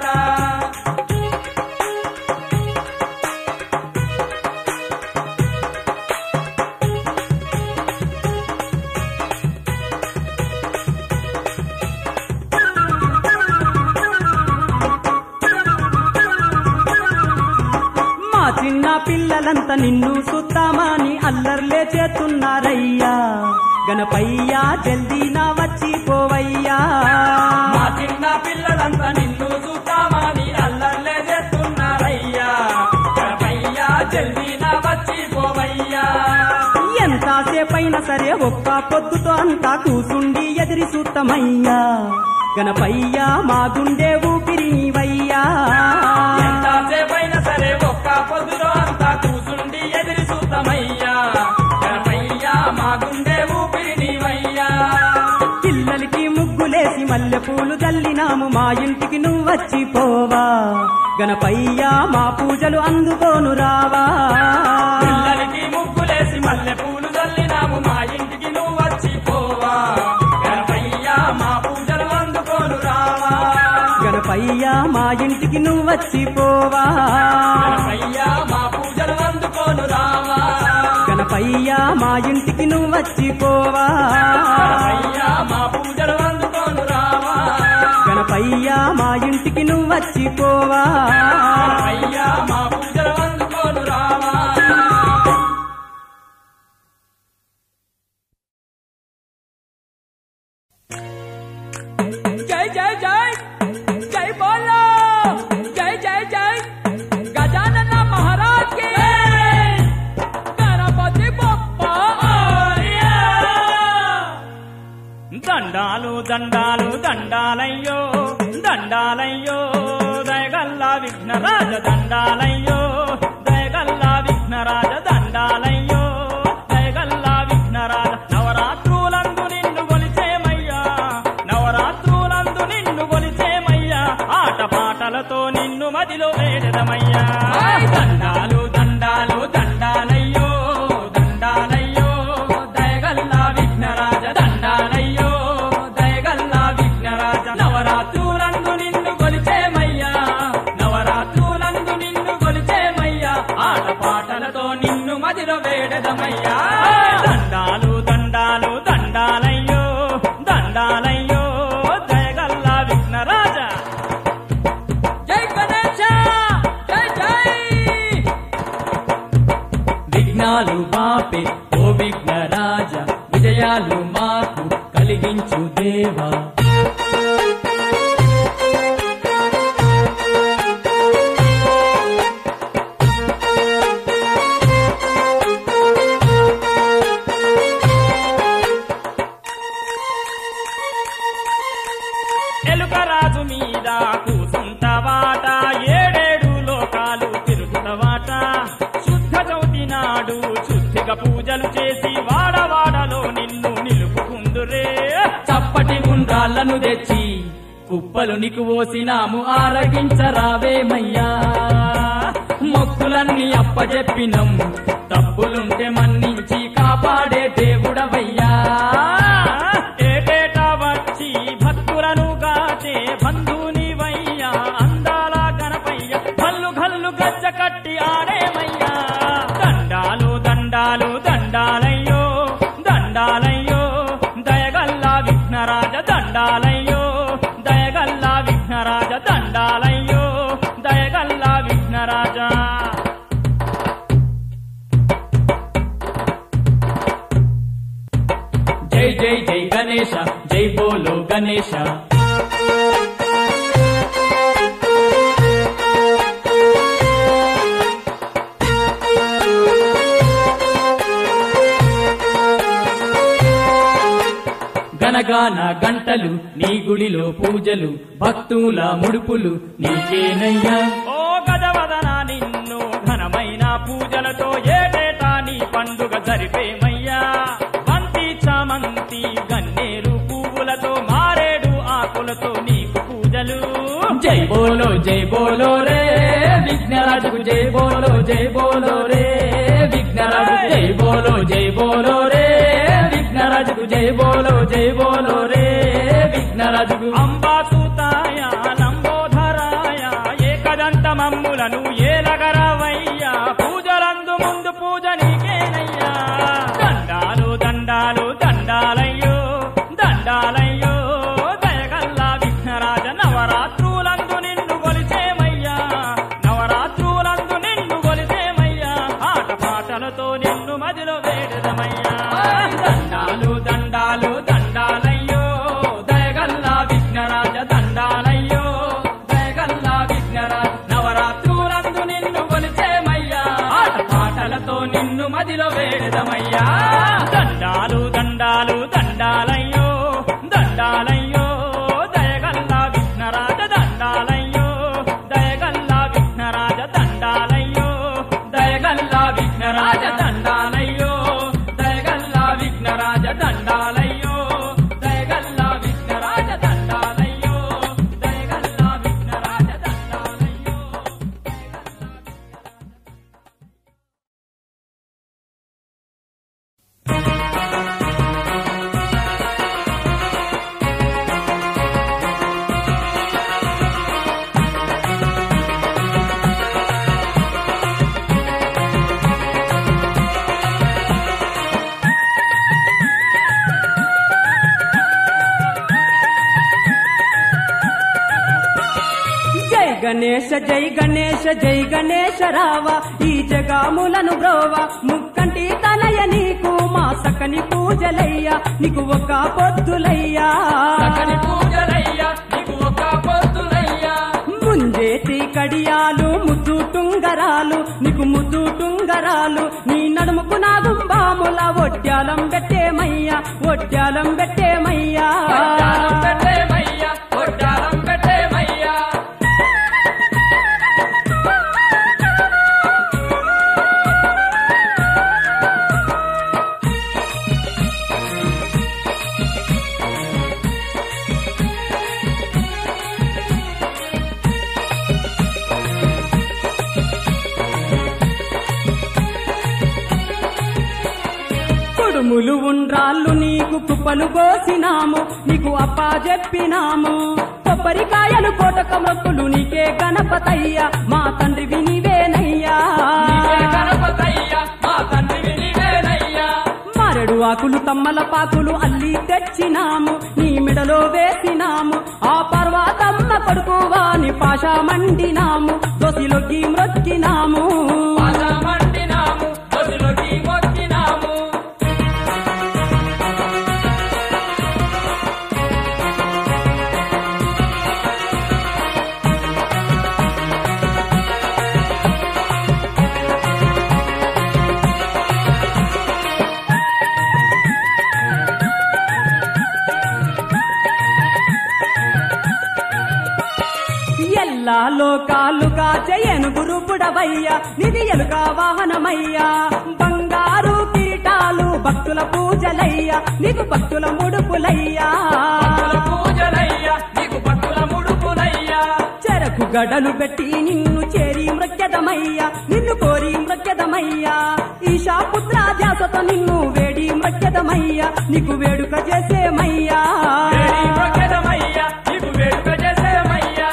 చిన్న పిల్లలంతా నిన్ను సుత్తామని అల్లర్లే చేస్తున్నారయ్యా గణపయ్య జల్దీ నా వచ్చి పోవయ్యా మా చిన్న పిల్లలంతా నిన్ను సుత్తామని అల్లర్లే చేస్తున్నారయ్యా గణపయ్య జల్దీ నా వచ్చి పోవయ్యా ఎంతసేపైనా సరే ఒక్క పొద్దుతో అంతా కూసుండి ఎదిరి సూత్తమయ్యా గణపయ్య మా గుండె ఊపిరి నీవయ్యా ఎంతసేపైనా సరే ఒక్క పొద్దులో అంతా కూసుండి ఎదిరి సూత్తమయ్యా గణపయ్య మా గుండె ఊపిరి నీవయ్యా పిల్లలకి ముగ్గులేసి మల్లె పూలు జల్లినాము మా ఇంటికి నువ్వు వచ్చి పోవా గణపయ్య మా పూజలు అందుకోను రావా పిల్లలకి ముగ్గులేసి మల్లె పూలు జల్లినాము మా ఇంటికి నువ్వు వచ్చి పోవా గణపయ్య మా పూజలు అందుకోను రావా గణపయ్య మా ఇంటికి నువ్వు వచ్చి పోవా గణపయ్య మా పూజలు అందుకోను రావా గణపయ్య మా ఇంటికి నువ్వు వచ్చి పోవా గణపయ్య మా పూజలు అందుకోను రావా గణపయ్య మా ఇంటికి నువ్వు వచ్చి పోవా గణపయ్య మా పూజలు అందుకోను రావా జై జై జై జై బోలో జై జై జై గజానన మహారాజ్ కి గణపతి బప్పా దండాలు దండాలు దండాలయ్యో దండాలయ్యో దయగల్లా విఘ్నరాజ దండాలయ్యో దయగల్లా విఘ్నరాజ దండాలయ్యో దయగల్లా విఘ్నరాజ నవరాత్రులందు నిన్ను కొలిచేమయ్యా నవరాత్రులందు నిన్ను కొలిచేమయ్యా ఆట పాటలతో నిన్ను మదిలో వేడదమయ్యా దండాలు దండాలు దండాలయ్యో దండాలయ్యో దయగల్లా విఘ్నరాజ దండాలయ్యో దయగల్లా విఘ్నరాజ నవరాత్రులందు నిన్ను కొలిచేమయ్యా నవరాత్రులందు నిన్ను కొలిచేమయ్యా ఆట పాటలతో నిన్ను మదిలో వేడదమయ్యా దండాలు దండాలు దండాలయ్యో దండాలయ్యో దయగల్లా విఘ్నరాజ జై గణేశ జై జై విఘ్నాలు బాపే ఓ విఘ్నరాజ విజయాలు మాకు కలిగించు దేవా ఎలుకరాజు మీద కూసుంటవాట ఏడేడు లోకాలు తిరుగుతవాట శుద్ధ చవితి నాడు శుద్ధిగా పూజలు చేసి వాడవాడలో నిన్ను నిలుపుకుందురే చప్పటి గుండ్రాలను తెచ్చి కుప్పలు నీకు ఓసినాము ఆరగించరావేమయ్యా మొక్కులన్నీ అప్పజెప్పినం తప్పులుంటే మన్నించి కాపాడే దేవుడవయ్యా ఏటేటా వచ్చి భక్తులను గాచే బంధునివయ్యా అందాల గణపయ్య గల్లు గల్లు గజ్జ కట్టి ఆడేమయ్యా దండాలు దండాలు దండాలయ్యో దండాలయ్యో దయగల్లా విఘ్నరాజ దండాలయ్యో దయగల్లా విఘ్నరాజ దండాలయ్యో దయగల్లా విఘ్నరాజ జై జై జై గణేశ జై బోలో గణేశ గనగాన గంటలు నీ గుడిలో పూజలు భక్తుల ముడుపులు నీకేనయ్యా ఓ గజవదన నిన్ను ఘనమైన పూజలతో ఏటేటా నీ పండుగ జరిపేమయ్యా బంతి చామంతి గన్నేరు పువ్వులతో మారేడు ఆకులతో బోలో జై బోలో రే విఘ్నరాజుకు జై బోలో జై బోలో రే విఘ్నరాజు జై బోలో జై బోలో రే విఘ్నరాజుకు జై బోలో జై బోలో రే విఘ్నరాజుకు అంబాసుతాయ లంబోధరాయ ఏకదంత మమ్ములను ఏలగరవయ్యా పూజలందు ముందు పూజ నీకేనయ్యా దండాలు దండాలు దండాలయ్యో దండాలయ్యో దయగల్లా విఘ్నరాజ నవరాత్రులందు నిన్ను కొలిచేమయ్యా నవరాత్రులందు నిన్ను కొలిచేమయ్యా ఆట పాటలతో నిన్ను మదిలో వేడదమయ్యా దండాలు దండాలు దండాలయ్యో దయగల్లా విఘ్నరాజ దండాలయ్యో దయగల్లా విఘ్నరాజ నవరాత్రులందు నిన్ను కొలిచేమయ్యా ఆట పాటలతో నిన్ను మదిలో వేడదమయ్యా దండాలు దండాలు దండాలయ్యో దండాలయ్యో దయగల్లా విఘ్నరాజ దండాలయ్యో దయగల్లా విఘ్నరాజ దండాలయ్యో దయగల్లా విఘ్నరాజ దండాలయ్యో దయగల్లా విఘ్నరాజ దండాలయ్యో దయగల్లా విఘ్నరాజ దండాలయ్యో దయగల్లా విఘ్నరాజ దండాలయ్యో జై గణేశ జై గణేశ జై గణేశ రావా ఈ జగాములను బ్రోవా ముక్కంటి తనయ నీకు మా సకని పూజలయ్యా నీకు ఒక పొద్దులయ్యా సకని పూజలయ్యా నీకు ఒక పొద్దులయ్యా ముంజేతి కడియాలు ముద్దు టుంగరాలు నీకు ముద్దు టుంగరాలు నీ నడుముకు నా గుంబాముల ఒడ్యాలం పెట్టేమయ్యా ఒడ్యాలం పెట్టేమయ్యా ఒడ్డాలం పెట్టేమయ్యా ఒడ్డాలం పెట్టేమయ్యా కుడుములు ఉండ్రాళ్ళు నీకు కుప్పలు కోసినాము నీకు అప్పా చెప్పినాము కొబ్బరికాయలు కోటక మొక్కులు నీకే గణపతయ్యా మా తండ్రి నీవేనయ్యా నీవే గణపతయ్యా మా తండ్రివి నీవేనయ్యా మారెడు ఆకులు తమ్మల పాకులు అల్లి తెచ్చినాము నీ మెడలో వేసినాము ఆ పర్వతమ్మ కొడుకు వాని పాష మండినాము దోసిలోకి మ్రొక్కినాము పాదమండినాము దొదిలోకి మొక్కినాము ఎల్లా లోకాలుగా జయను గురుపుడవయ్యా నిధి ఎలుక వాహనమయ్యా బంగారు కిరీటాలు భక్తుల పూజలయ్యా నీకు భక్తుల ముడుపులయ్యా భక్తుల పూజలయ్యా నీకు భక్తుల ముడుపులయ్యా చెరకు గడలు పెట్టి నిన్ను చేరి మృక్యదమయ్యా నిన్ను కోరి మృక్యదమయ్యా ఈశా పుత్ర ధ్యాసతో నిన్ను వేడి మృక్యదమయ్యా నీకు వేడుక చేసేమయ్యా వేడి మొక్కెదమయ్యా నీకు వేడుక చేసేమయ్యా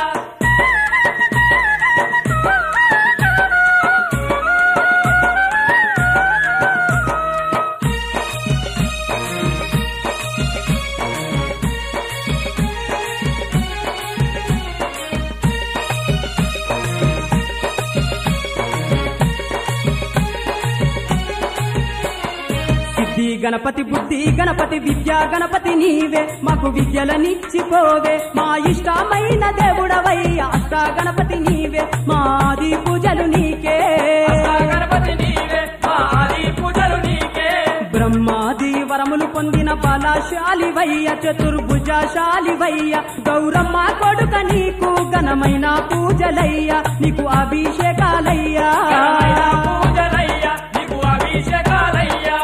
సిద్ధి గణపతి బుద్ధి గణపతి విద్యా గణపతి నీవే మాకు విద్యలనిచ్చిపోవే మా ఇష్టమైన దేవుడవయ్యా అష్ట గణపతి నీవే మాది పూజలు నీకే అష్టా గణపతి నీవే మా ఆది పూజలు నీకే బ్రహ్మాది వరములు పొందిన బలశాలివయ్య చతుర్భుజశాలివయ్య గౌరమ్మ కొడుక నీకు ఘనమైన పూజలయ్యా నీకు అభిషేకాలయ్యా ఘనమైన పూజలయ్యా నీకు అభిషేకాలయ్యా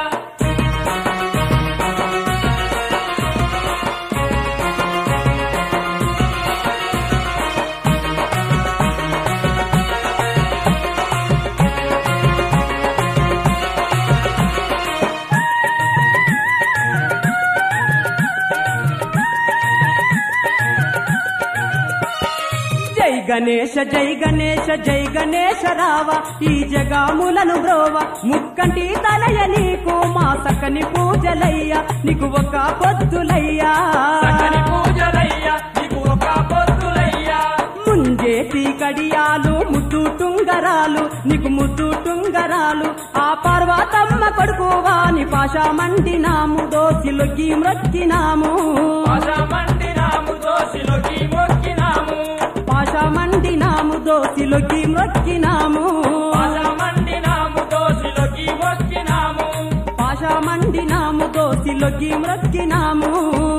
గణేశ జై గణేశ జై గణేశ రావా ఈ జగాములను బ్రోవ ముక్కంటి తలయ నీకు మా సకని పూజలయ్యా నీకు ఒక పొద్దులయ్యా సకని పూజలయ్యా నీకు ఒక పొద్దులయ్యా ముంజేతి కడియాలు ముద్దు టుంగరాలు నీకు ముద్దు టుంగరాలు ఆ పార్వతమ్మ కొడుకువాని పాషా మండినాము దోసిలొగ్గి మ్రొక్కినాము పాషా మండినాము దోసిలొగ్గి మొక్కినాము పాషా మండినాము దోసిలొగ్గి మ్రొక్కినాము పాషా మండినాము దోసిలొగ్గి మొక్కినాము పాషా మండినాము దోసిలొగ్గి మ్రొక్కినాము